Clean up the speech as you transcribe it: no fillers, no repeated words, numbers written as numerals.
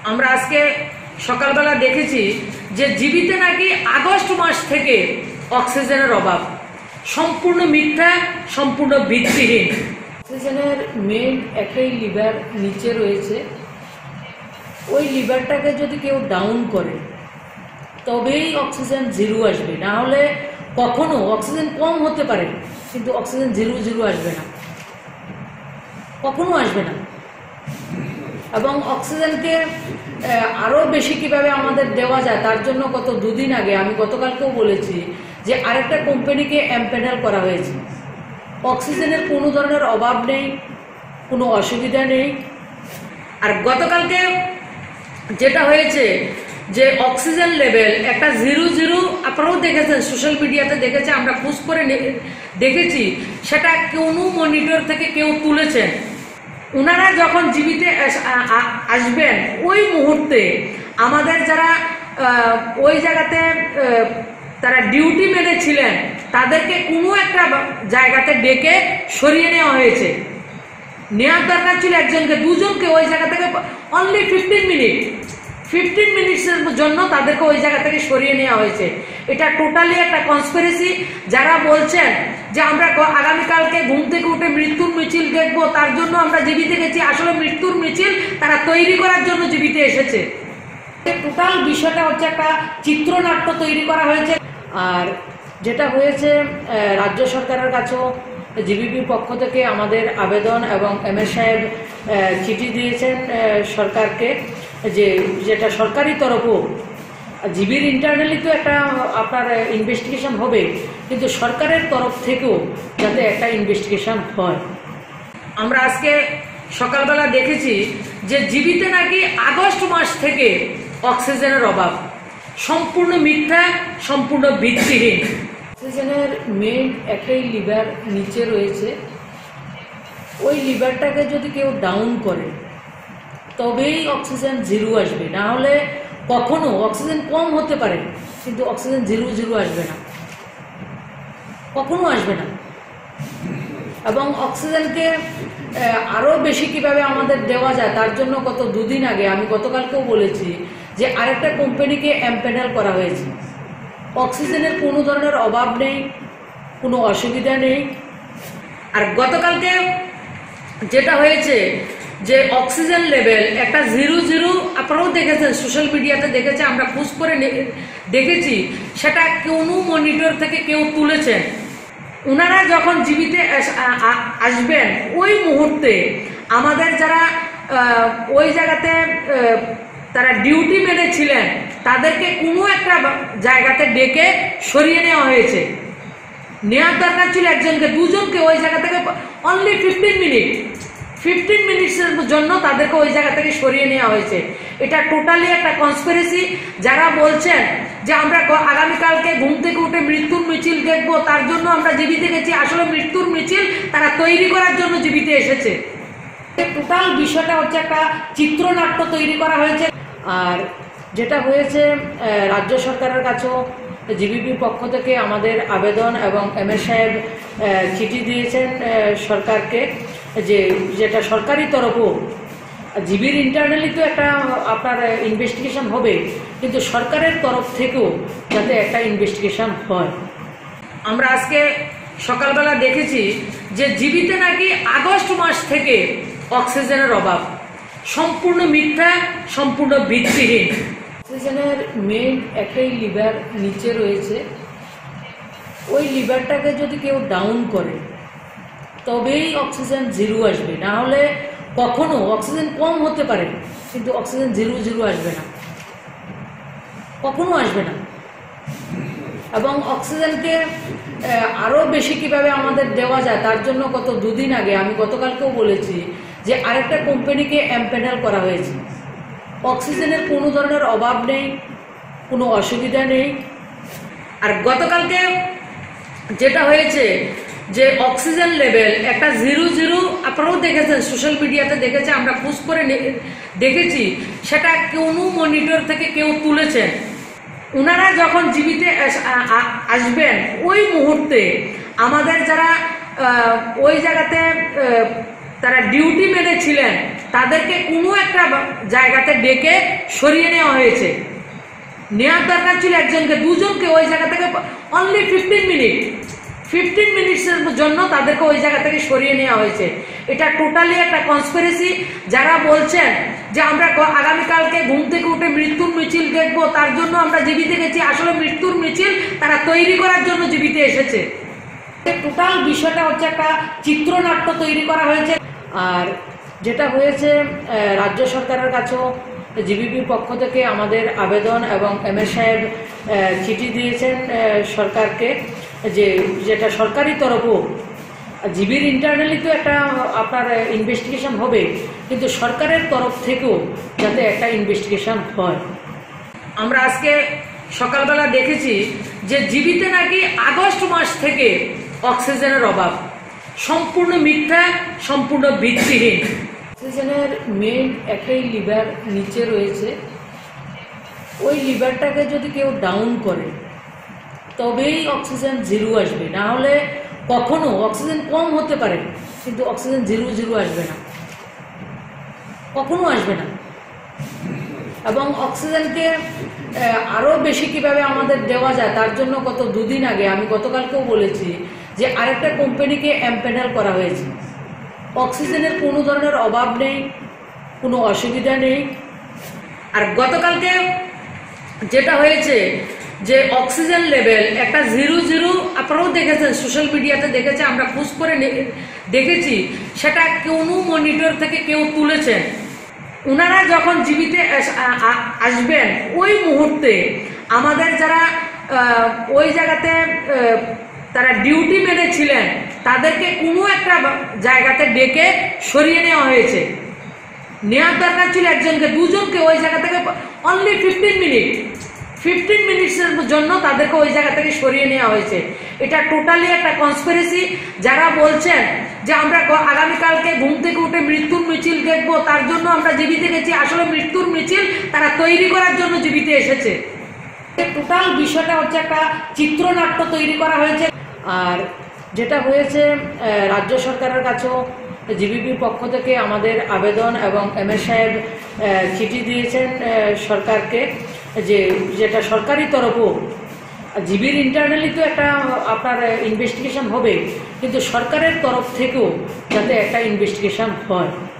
আমরা আজকে সকালবেলা দেখেছি যে জিবিতে নাকি আগস্ট মাস থেকে অক্সিজেনের অভাব। সম্পূর্ণ মিথ্যা, সম্পূর্ণ ভিত্তিহীন। অক্সিজেনের মেইন একটাই লিভার নিচে রয়েছে, ওই লিভারটাকে যদি কেউ ডাউন করে তবেই অক্সিজেন জিরো আসবে, না হলে কখনো অক্সিজেন কম হতে পারে কিন্তু অক্সিজেন জিরো আসবে না, কখনো আসবে না। এবং অক্সিজেনকে আরও বেশি কিভাবে আমাদের দেওয়া যায় তার জন্য দুদিন আগে আমি গতকালকেও বলেছি যে আরেকটা কোম্পানিকে এমপ্যানেল করা হয়েছে। অক্সিজেনের কোনো ধরনের অভাব নেই, কোনো অসুবিধা নেই। আর গতকালকে যেটা হয়েছে যে অক্সিজেন লেভেল একটা 0 আপনারাও দেখেছেন, সোশ্যাল মিডিয়াতে দেখেছে, আমরা খোঁজ করে দেখেছি, সেটা কোনো মনিটর থেকে কেউ তুলেছেন। ওনারা যখন জীবিতে আসবেন ওই মুহূর্তে আমাদের যারা ওই জায়গাতে তারা ডিউটি মেনে ছিলেন তাদেরকে কোনো একটা জায়গাতে ডেকে সরিয়ে নেওয়া হয়েছে। নেওয়ার দরকার ছিল একজনকে, দুজনকে ওই জায়গা থেকে অনলি 15 মিনিটসের জন্য তাদেরকে ওই জায়গা থেকে সরিয়ে নেওয়া হয়েছে। এটা টোটালি একটা কনস্পিরেসি। যারা বলছেন যে আমরা আগামীকালকে ঘুম থেকে উঠে মৃত্যুর মিছিল দেখবো তার জন্য আমরা জীবিতে গেছি, আসলে মৃত্যুর মিছিল তারা তৈরি করার জন্য জীবিতে এসেছে। টোটাল বিষয়টা হচ্ছে একটা চিত্রনাট্য তৈরি করা হয়েছে। আর যেটা হয়েছে, রাজ্য সরকারের কাছেও জিবিপির পক্ষ থেকে আমাদের আবেদন এবং এমএস সাহেব চিঠি দিয়েছেন সরকারকে, যেটা সরকারি তরফও জিবির ইন্টারনালি তো একটা আপনার ইনভেস্টিগেশন হবে, কিন্তু সরকারের তরফ থেকেও যাতে একটা ইনভেস্টিগেশন হয়। আমরা আজকে সকালবেলা দেখেছি যে জিবিতে নাকি আগস্ট মাস থেকে অক্সিজেনের অভাব। সম্পূর্ণ মিথ্যা, সম্পূর্ণ ভিত্তিহীন। অক্সিজেনের মেইন একটাই লিভার নিচে রয়েছে, ওই লিভারটাকে যদি কেউ ডাউন করে তবেই অক্সিজেন জিরো আসবে, না হলে কখনো অক্সিজেন কম হতে পারে কিন্তু অক্সিজেন জিরো আসবে না, কখনো আসবে না। এবং অক্সিজেনকে আরও বেশি কিভাবে আমাদের দেওয়া যায় তার জন্য দুদিন আগে আমি গতকালকেও বলেছি যে আরেকটা কোম্পানিকে এমপ্যানেল করা হয়েছে। অক্সিজেনের কোনো ধরনের অভাব নেই, কোনো অসুবিধা নেই। আর গতকালকে যেটা হয়েছে যে অক্সিজেন লেভেল একটা 0 আপনারাও দেখেছেন, সোশ্যাল মিডিয়াতে দেখেছে, আমরা খোঁজ করে দেখেছি, সেটা কোনো মনিটর থেকে কেউ তুলেছেন। ওনারা যখন জীবিতে আসবেন ওই মুহূর্তে আমাদের যারা ওই জায়গাতে তারা ডিউটি মেনে ছিলেন তাদেরকে কোনো একটা জায়গাতে ডেকে সরিয়ে নেওয়া হয়েছে। নেওয়ার দরকার ছিল একজনকে, দুজনকে ওই জায়গা থেকে অনলি 15 মিনিটসের জন্য তাদেরকে ওই জায়গা থেকে সরিয়ে নেওয়া হয়েছে। এটা টোটালি একটা কনস্পিরেসি। যারা বলছেন যে আমরা আগামীকালকে ঘুম থেকে উঠে মৃত্যুর মিছিল দেখবো তার জন্য আমরা জীবিতে গেছি, আসলে মৃত্যুর মিছিল তারা তৈরি করার জন্য জীবিতে এসেছে। টোটাল বিষয়টা হচ্ছে একটা চিত্রনাট্য তৈরি করা হয়েছে। আর যেটা হয়েছে, রাজ্য সরকারের কাছেও জিবিপির পক্ষ থেকে আমাদের আবেদন এবং এমএস সাহেব চিঠি দিয়েছেন সরকারকে, যেটা সরকারি তরফও জিবির ইন্টারনালি তো একটা আপনার ইনভেস্টিগেশন হবে, কিন্তু সরকারের তরফ থেকেও যাতে একটা ইনভেস্টিগেশন হয়। আমরা আজকে সকালবেলা দেখেছি যে জিবিতে নাকি আগস্ট মাস থেকে অক্সিজেনের অভাব। সম্পূর্ণ মিথ্যা, সম্পূর্ণ ভিত্তিহীন। অক্সিজেনের মেইন একটাই লিভার নিচে রয়েছে, ওই লিভারটাকে যদি কেউ ডাউন করে তবেই অক্সিজেন জিরো আসবে, না হলে কখনো অক্সিজেন কম হতে পারে কিন্তু অক্সিজেন জিরো আসবে না, কখনো আসবে না। এবং অক্সিজেনকে আরও বেশি কিভাবে আমাদের দেওয়া যায় তার জন্য দুদিন আগে আমি গতকালকেও বলেছি যে আরেকটা কোম্পানিকে এমপ্যানেল করা হয়েছে। অক্সিজেনের কোনো ধরনের অভাব নেই, কোনো অসুবিধা নেই। আর গতকালকে যেটা হয়েছে যে অক্সিজেন লেভেল একটা 0 আপনারাও দেখেছেন, সোশ্যাল মিডিয়াতে দেখেছে, আমরা খোঁজ করে দেখেছি, সেটা কোনো মনিটর থেকে কেউ তুলেছেন। ওনারা যখন জীবিতে আসবেন ওই মুহূর্তে আমাদের যারা ওই জায়গাতে তারা ডিউটি মেনে ছিলেন তাদেরকে কোনো একটা জায়গাতে ডেকে সরিয়ে নেওয়া হয়েছে। নেওয়ার দরকার ছিল একজনকে, দুজনকে ওই জায়গা থেকে অনলি 15 মিনিটসের জন্য তাদেরকে ওই জায়গা থেকে সরিয়ে নেওয়া হয়েছে। এটা টোটালি একটা কনস্পিরেসি। যারা বলছেন যে আমরা আগামীকালকে ঘুম থেকে উঠে মৃত্যুর মিছিল দেখবো, তার জন্য আমরা জীবিতে গেছি, আসলে মৃত্যুর মিছিল তারা তৈরি করার জন্য জীবিতে এসেছে। টোটাল বিষয়টা হচ্ছে একটা চিত্রনাট্য তৈরি করা হয়েছে। আর যেটা হয়েছে, রাজ্য সরকারের কাছেও জিবিপির পক্ষ থেকে আমাদের আবেদন এবং এমএ সাহেব চিঠি দিয়েছেন সরকারকে, যে যেটা সরকারি তরফও জিবির ইন্টারনালি তো একটা আপনার ইনভেস্টিগেশন হবে, কিন্তু সরকারের তরফ থেকেও যাতে একটা ইনভেস্টিগেশন হয়। আমরা আজকে সকালবেলা দেখেছি যে জিবিতে নাকি আগস্ট মাস থেকে অক্সিজেনের অভাব, সম্পূর্ণ মিথ্যা, সম্পূর্ণ ভিত্তিহীন। অক্সিজেনের মেইন একটাই লিভার নিচে রয়েছে, ওই লিভারটাকে যদি কেউ ডাউন করে তবেই অক্সিজেন জিরো আসবে, না হলে কখনো অক্সিজেন কম হতে পারে কিন্তু অক্সিজেন জিরো আসবে না, কখনো আসবে না। এবং অক্সিজেনকে আরও বেশি কিভাবে আমাদের দেওয়া যায় তার জন্য দুদিন আগে আমি গতকালকেও বলেছি যে আরেকটা কোম্পানিকে এমপ্যানেল করা হয়েছে। অক্সিজেনের কোনো ধরনের অভাব নেই, কোনো অসুবিধা নেই। আর গতকালকে যেটা হয়েছে যে অক্সিজেন লেভেল একটা 0 আপনারাও দেখেছেন, সোশ্যাল মিডিয়াতে দেখেছে, আমরা খোঁজ করে দেখেছি, সেটা কোনো মনিটর থেকে কেউ তুলেছেন। ওনারা যখন জীবিতে আসবেন ওই মুহূর্তে আমাদের যারা ওই জায়গাতে তারা ডিউটি মেনেছিলেন তাদেরকে কোনো একটা জায়গাতে ডেকে সরিয়ে নেওয়া হয়েছে। নেওয়ার দরকার ছিল একজনকে, দুজনকে ওই জায়গা থেকে অনলি 15 মিনিটসের জন্য তাদেরকে ওই জায়গা থেকে সরিয়ে নেওয়া হয়েছে। এটা টোটালি একটা কনস্পিরেসি। যারা বলছেন যে আমরা আগামীকালকে ঘুম থেকে উঠে মৃত্যুর মিছিল দেখবো, তার জন্য আমরা জীবিতে গেছি, আসলে মৃত্যুর মিছিল তারা তৈরি করার জন্য জীবিতে এসেছে। টোটাল বিষয়টা হচ্ছে একটা চিত্রনাট্য তৈরি করা হয়েছে। আর যেটা হয়েছে, রাজ্য সরকারের কাছেও জিবিপির পক্ষ থেকে আমাদের আবেদন এবং এমএ সাহেব চিঠি দিয়েছেন সরকারকে, যে যেটা সরকারি তরফও জিবির ইন্টারনালি তো একটা আপনার ইনভেস্টিগেশন হবে, কিন্তু সরকারের তরফ থেকেও যাতে একটা ইনভেস্টিগেশন হয়।